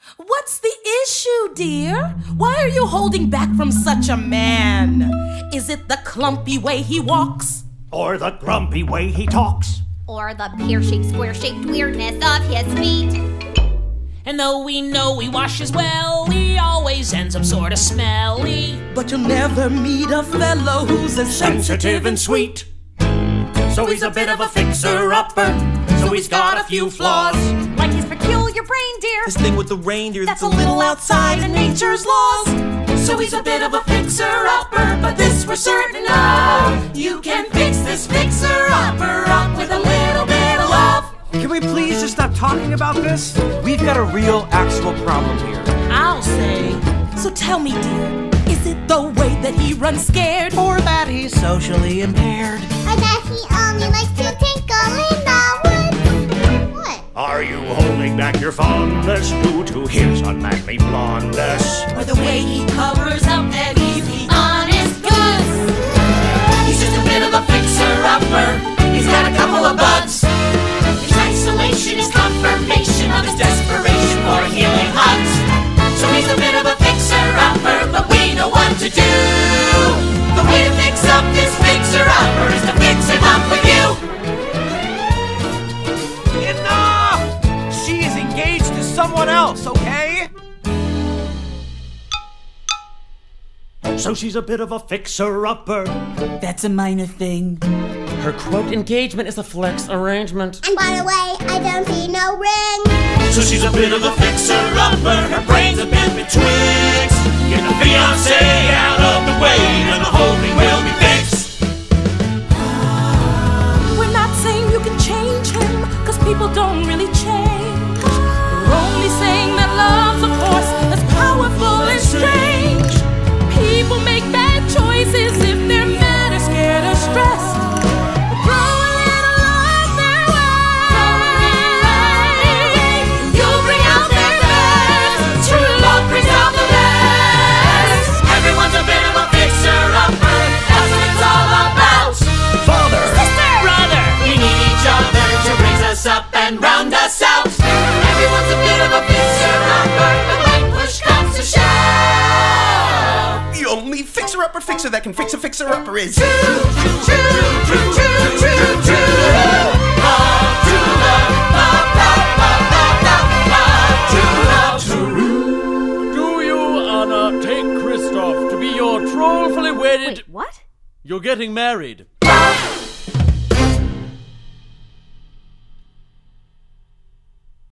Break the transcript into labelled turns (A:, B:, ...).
A: What's the issue, dear? Why are you holding back from such a man? Is it the clumpy way he walks?
B: Or the grumpy way he talks?
C: Or the pear-shaped, square-shaped weirdness of his feet?
D: And though we know he washes well, he always ends up sorta smelly.
A: But you'll never meet a fellow who's as
B: sensitive and sweet. So he's a bit of a fixer-upper. So he's got a few flaws.
C: Like his peculiar reindeer.
E: This thing with the reindeer
C: that's a little outside of nature's laws.
A: So he's a bit of a fixer-upper, but this we're certain of. You can fix this fixer-upper up with a little bit of love.
F: Can we please just stop talking about this? We've got a real, actual problem here.
A: I'll say. So tell me, dear, is it the way that he runs scared?
F: Or that he's socially impaired?
G: Or that he only likes to tinkle in the woods? What?
B: Are you holding back your fondness due to his unmanly blondness?
A: Or the way he covers up that he's the honest goose? He's just a bit of a fixer-upper. He's got a couple of bugs. His isolation is confirmation of his desperation for healing hugs. So he's a bit of a fixer-upper, but we know what to do. The way to fix up this fixer-upper is to fix him up with you.
F: Enough! She is engaged to someone else, okay?
B: So she's a bit of a fixer-upper.
A: That's a minor thing.
D: Her quote engagement is a flex arrangement.
G: And by the way, I don't see no ring.
B: So she's a bit of a fixer-upper. Her brain's a bit betwixt. Get the fiancé out of the way and the whole thing will be fixed.
A: We're not saying you can change him, cause people don't really change. We're only saying that love's a force that's powerful and strange. People make bad choices if they're mad or scared or stressed. Throw a little love their way. You'll bring out their best. True love brings out the best. Everyone's a bit of a fixer-upper. That's what it's all about.
B: Father!
A: Sister! Brother!
B: We need each other to raise us up and round us out.
A: Everyone's a bit of a fixer-upper, but when push comes to shove,
E: The only fixer-upper fixer that can fix a fixer-upper is...
A: true. Love, true love, love, love, love, love, love, true love.
H: Do you, Anna, take Christoph to be your trollfully wedded...
C: Wait, what?
H: You're getting married.
A: Love,